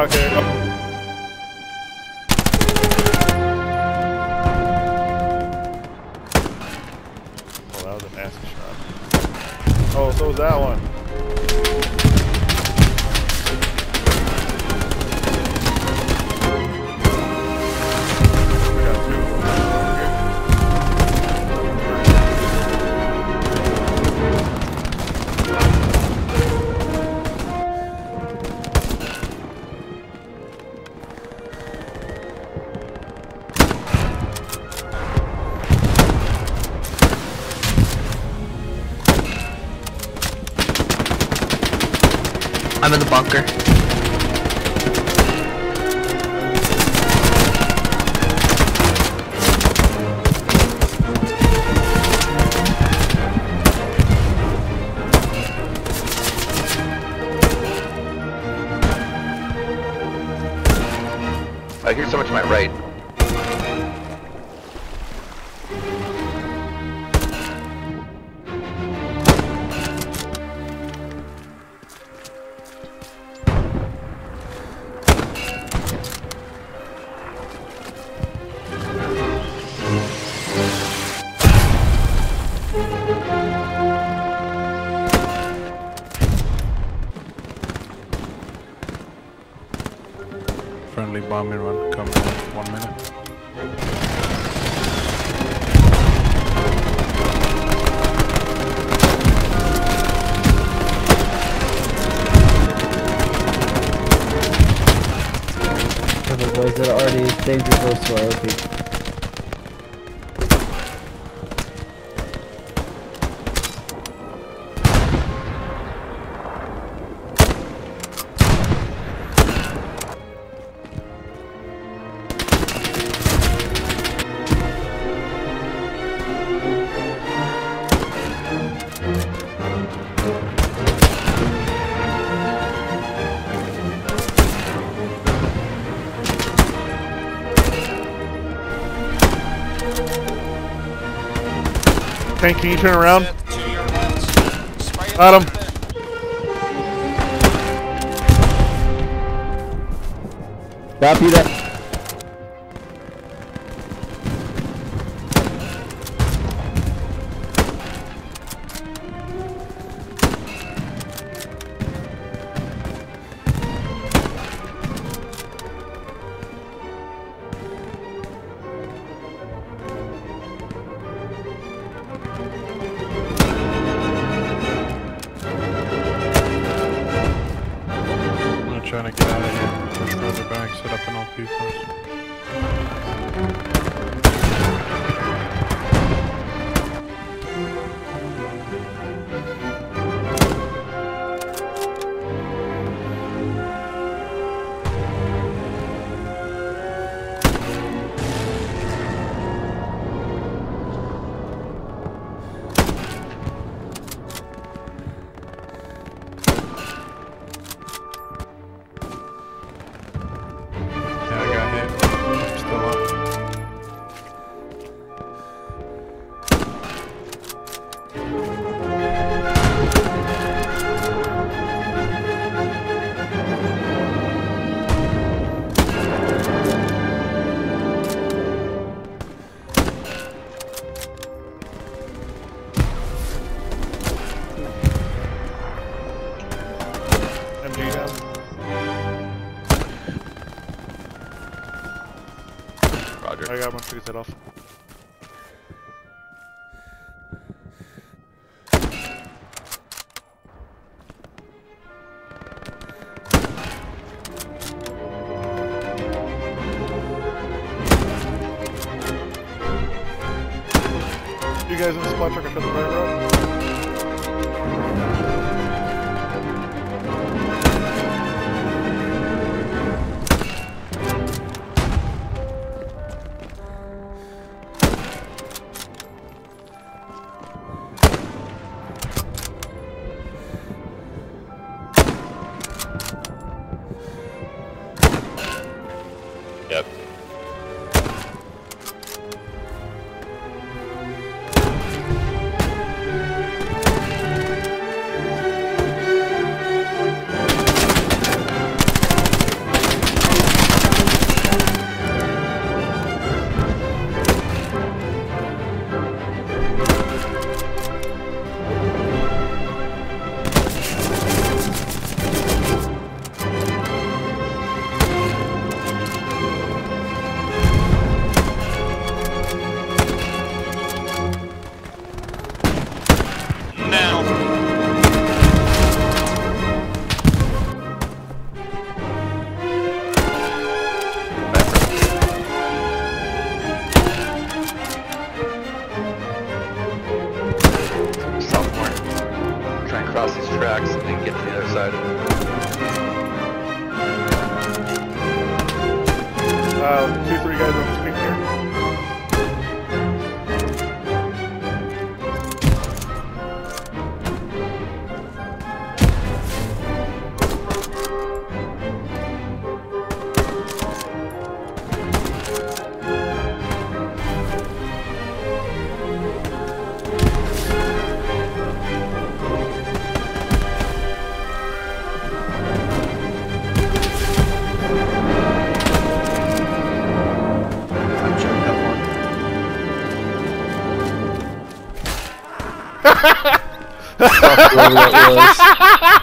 Okay. Oh. Oh, that was a nasty shot. Oh, so was that one. I'm in the bunker. I hear someone to my right. Friendly bombing run coming in 1 minute. For the boys that are already danger close to our OP. Tank, can you turn around? Got him. Copy that. Trying to get out of here, push further back, set up an LP first. MG down. Roger. I got one, please head off. You guys in the squad truck, I took the right road. Yep. across these tracks and then get to the other side. 2-3 guys on the pink here.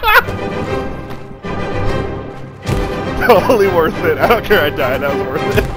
Totally worth it. I don't care I died, that was worth it.